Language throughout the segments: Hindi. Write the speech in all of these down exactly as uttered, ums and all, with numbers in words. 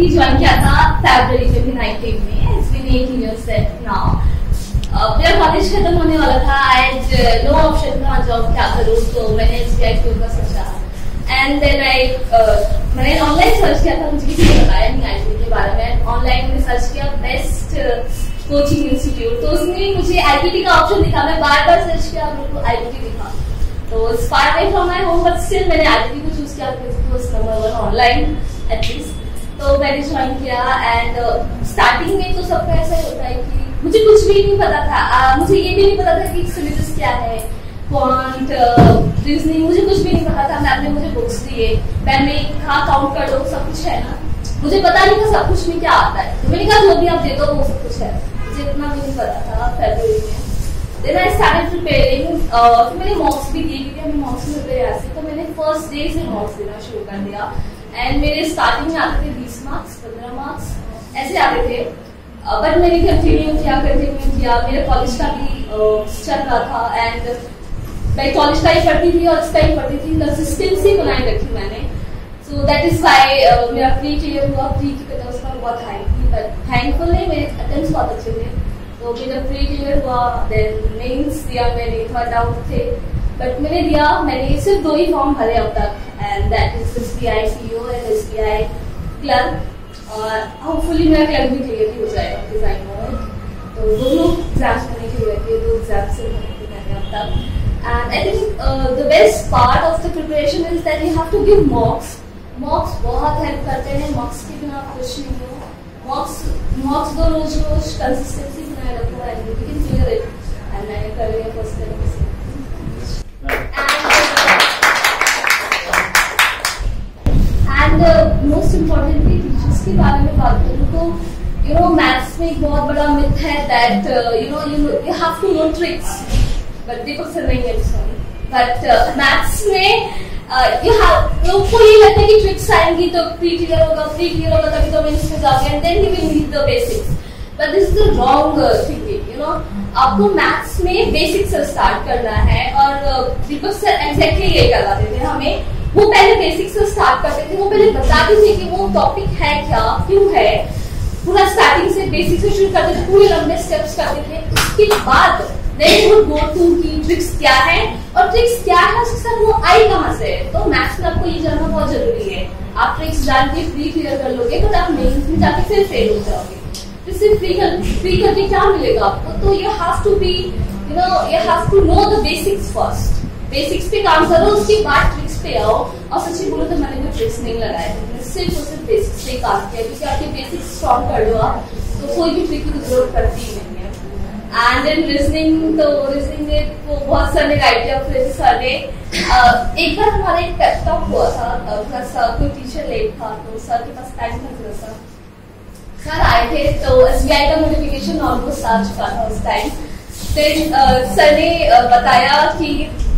आईबीटी ज्वाइन किया था फरवरी ट्वेंटी नाइनटीन में। It's been eight years now. मेरा कॉलेज खत्म होने वाला था, आज नो ऑप्शन था जॉब क्या करूँ, तो मैंने एसबीआई पीओ का सोचा एंड देन आई मैंने ऑनलाइन सर्च किया था, मुझे किसी ने बताया नहीं आईबीटी के बारे में। ऑनलाइन मैंने सर्च किया बेस्ट कोचिंग इंस्टीट्यूट, तो उसमें मुझे आईबीटी का ऑप्शन दिखा। मैं बार बार सर्च किया, मेरे को आईबीटी दिखा, तो far away from my home but still मैंने आईबीटी को चूज किया because number one online at least. तो मैंने ज्वाइन किया एंड स्टार्टिंग में तो सबका ऐसा ही होता है कि मुझे कुछ भी नहीं पता था। आ, मुझे ये भी नहीं पता था कि सिलेबस क्या है, क्वांट, रीजनिंग, मुझे कुछ भी नहीं पता था। मैम ने मुझे बुक्स दिए, मैम ने कहा काउंट कर दो, सब कुछ है ना। मुझे पता नहीं था सब कुछ में क्या आता है, तो मैंने कहा जो भी आप दे दो वो सब कुछ है। मुझे इतना भी नहीं पता था फरवरी में। देन आई स्टार्टेड प्रिपेयरिंग, फिर मैंने मॉक्स भी दिए क्योंकि हमें मॉक्स मिलते हैं ऐसे, तो मैंने फर्स्ट डे से मॉक्स देना शुरू कर दिया। एंड मेरे स्टार्टिंग में आते थे बीस मार्क्स, पंद्रह मार्क्स ऐसे आते थे, बट मैंने कंटिन्यू किया कंटिन्यू किया मेरे कॉलेज का भी uh, चल रहा था एंड मैं कॉलेज का ही पढ़ती थी और इसका ही पढ़ती थी, कंसिस्टेंसी बनाए रखी मैंने। सो दैट इज वाई मेरा प्री क्लियर हुआ। प्री की कट ऑफ बहुत हाई थी, बट थैंकफुल नहीं, मेरे अटेम्प्ट्स बहुत अच्छे थे, तो मेरा प्री क्लियर हुआ। देन मेंस दिया मैंने, थोड़ा डाउट थे बट मैंने दिया। मैंने सिर्फ दो ही फॉर्म भरे अब तक and that is SBI PO and SBI clerk, और होपफुली मेरा क्लर्क भी क्लियर हो जाएगा बिकॉज आई नो। तो दोनों एग्जाम्स मैंने क्लियर किए, दो एग्जाम्स से मैंने अब तक। And I think the best part of the preparation is that you have to give mocks. Mocks बहुत हेल्प करते हैं, मॉक्स के बिना आप कुछ नहीं हो। मॉक्स मॉक्स दो रोज रोज कंसिस्टेंसी बनाए रखो and you can clear it. And मैंने कर लिया फर्स्ट तरीके से। एंड मोस्ट इम्पोर्टेंटली टीचर्स के बारे में बात करूँ तो यू नो मैथ्स में एक बहुत बड़ा मिथ है that you know you you have to know tricks, but Deepak sir नहीं है बट मैथ्स में यू हैव लोग को ये लगता है कि ट्रिक्स आएंगी तो प्री क्लियर होगा, प्री क्लियर होगा तभी तो मेंस में जाओगे and then you will need the basics, but this is the wrong thinking. You know आपको मैथ्स में बेसिक्स से स्टार्ट करना है और दीपक सर एग्जैक्टली ये करवाते थे हमें। वो पहले बेसिक्स से स्टार्ट करते थे, वो पहले बताते थे कि वो टॉपिक है क्या, क्यों है, पूरा स्टार्टिंग से बेसिक से शुरू करते थे, पूरे लंबे स्टेप्स करते थे। उसके बाद देन वुड गो टू की ट्रिक्स क्या है और ट्रिक्स क्या है उसके साथ वो आई कहाँ से है। तो मैथ्स में आपको ये जानना बहुत जरूरी है। आप ट्रिक्स जान के प्री क्लियर कर लोगे बट आप मेंस में जाके फिर फेल हो जाओगे। इससे फ्री कर फ्री करके क्या मिलेगा आपको? तो you have to be you know you have to know the basics first. Basics पे काम करो, उसके बाद ट्रिक्स पे आओ। और सच्ची बोलो तो मैंने कोई ट्रिक्स नहीं लगाए थे, सिर्फ और सिर्फ बेसिक्स पे काम किया, क्योंकि आपके बेसिक्स स्ट्रॉन्ग कर लो आप तो कोई भी ट्रिक की जरूरत पड़ती ही नहीं है। एंड इन रीजनिंग तो रीजनिंग में तो बहुत सारे गाइड किया फिर सर ने। एक बार हमारा एक टेस्ट टॉक हुआ था, सर कोई टीचर लेट था तो सर के पास टाइम था थोड़ा सा, सर आए थे तो एसबीआई का नोटिफिकेशन ऑलमोस्ट आ चुका था उस टाइम। फिर सर ने बताया कि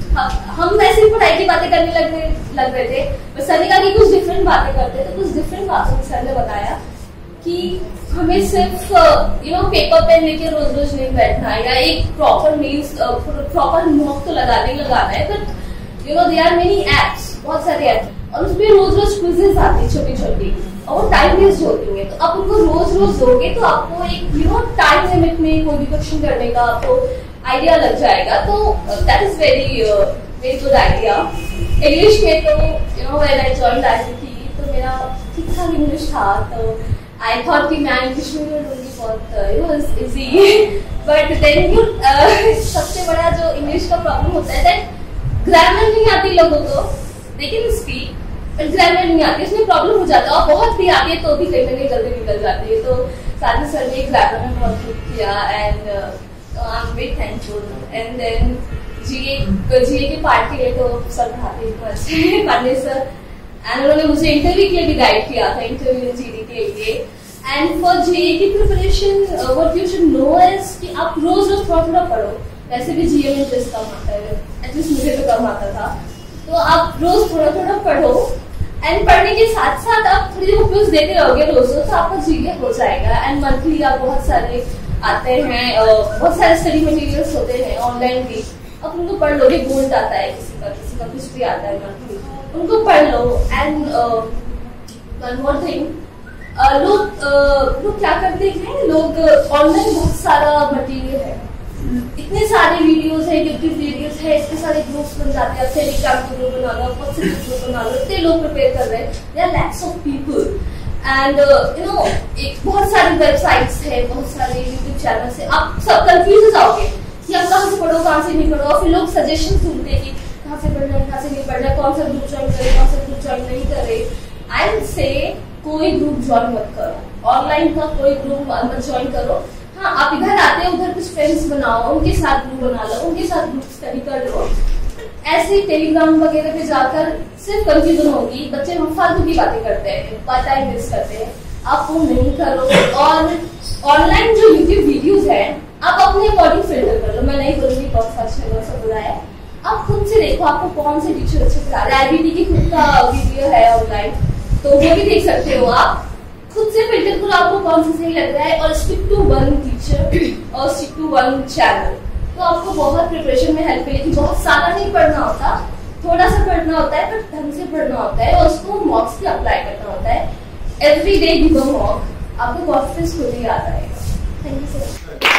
हम वैसे पढ़ाई की बातें करने लग गए लग रहे थे, बट सर ने कहा कि कुछ डिफरेंट बातें करते हैं। तो कुछ डिफरेंट बातों में सर ने बताया कि हमें सिर्फ यू नो पेपर पेन लेके रोज रोज नहीं बैठना है, या एक प्रॉपर मीन्स प्रॉपर मॉक तो लगाना ही लगाना है, but you know there are many apps, बहुत सारे एप्स, और उसमें रोज रोज क्विजेस आती है छोटी छोटी और वो टाइम वेस्ट होती है। तो आप उनको रोज रोज दोगे तो आपको एक यू नो टाइम लिमिट में कोई भी क्वेश्चन करने का आपको आइडिया लग जाएगा। तो that is very very good idea. English में तो you know when I joined IBT तो मेरा ठीक ठाक इंग्लिश था, तो आई थॉट कि मैं इंग्लिश में लूंगी बहुत you know easy, but then you सबसे बड़ा जो इंग्लिश का प्रॉब्लम होता है दैट ग्रामर नहीं आती लोगों को, they can speak but grammar नहीं आती, उसमें प्रॉब्लम हो जाता है। और बहुत भी आती है तो भी कहीं ना कहीं जल्दी निकल जाती है। तो साथ ही सर ने ग्रामर में बहुत हेल्प किया and I am very thankful. And then GA GA के पार्ट के लिए तो सर पढ़ाते हैं अच्छे पढ़ने सर, एंड उन्होंने मुझे इंटरव्यू के लिए भी गाइड किया था, इंटरव्यू जीडी के लिए। एंड फॉर जीए की preparation what you should know is कि आप रोज रोज थोड़ा थोड़ा पढ़ो। वैसे भी जीए में इंटरेस्ट कम आता है, एटलीस्ट मुझे तो कम आता था, तो आप रोज थोड़ा थोड़ा पढ़ो एंड पढ़ने के साथ साथ आप थोड़ी रिव्यूज देते रहोगे रोज रोज तो आपका जीए हो जाएगा। एंड मंथली आप बहुत सारे आते हैं, बहुत सारे स्टडी मटेरियल्स होते हैं ऑनलाइन भी, आप उनको पढ़ लोगे। गोल्ड आता है किसी का, किसी का कुछ भी आता है मंथली, उनको पढ़ लो। एंड वन मोर थिंग, लोग लोग क्या करते हैं, लोग ऑनलाइन बहुत सारा मटेरियल है, इतने सारे वीडियोस है, यूट्यूब वीडियोस है, इतने सारे ग्रुप्स बन जाते हैं, टेलीग्राम के ग्रुप बना लो, व्हाट्सएप ग्रुप बना लो, इतने लोग प्रिपेयर कर रहे हैं, there are lakhs of people and you know एक बहुत सारी वेबसाइट्स है, बहुत सारे यूट्यूब चैनल्स है, आप सब कंफ्यूज हो जाओगे कि आप कहाँ से पढ़ो कहाँ से नहीं पढ़ो, और फिर लोग सजेशन ढूंढते हैं कि कहाँ से पढ़ना है कहाँ से नहीं पढ़ना है, कौन सा ग्रुप ज्वाइन करे कौन सा ग्रुप ज्वाइन नहीं करे। आई विल से कोई ग्रुप ज्वाइन मत करो, ऑनलाइन का कोई ग्रुप मत ज्वाइन करो। हाँ, आप इधर आते हैं उधर कुछ फ्रेंड्स बनाओ, उनके साथ ग्रुप बना लो, उनके साथ ग्रुप स्टडी कर लो। ऐसे टेलीग्राम वगैरह पे जाकर सिर्फ कंफ्यूजन होगी, बच्चे फालतू की बातें करते हैं, टाइम वेस्ट करते हैं, आप वो नहीं करो। और ऑनलाइन जो यूट्यूब वीडियोस है आप अपने अकॉर्डिंग फिल्टर कर लो, मैं नहीं बोलूंगी कौन सा अच्छा है कौन सा बुरा है, आप खुद से देखो आपको कौन से टीचर अच्छे पढ़ा रहे हैं। आईबीटी की खुद का वीडियो है ऑनलाइन, तो वो भी देख सकते हो, आप खुद से फिल्टर करो आपको कौन सा सही लग रहा है, और स्टिक टू वन टीचर और स्टिक टू वन चैनल, तो आपको बहुत प्रिपरेशन में हेल्प मिलेगी। बहुत सारा नहीं पढ़ना होता, थोड़ा सा पढ़ना होता है, पर ढंग से पढ़ना होता है, और उसको मॉक्स पे अप्लाई करना होता है। Every day give a mock, आपको कॉन्फिडेंस खुद ही आता है। Thank you so much.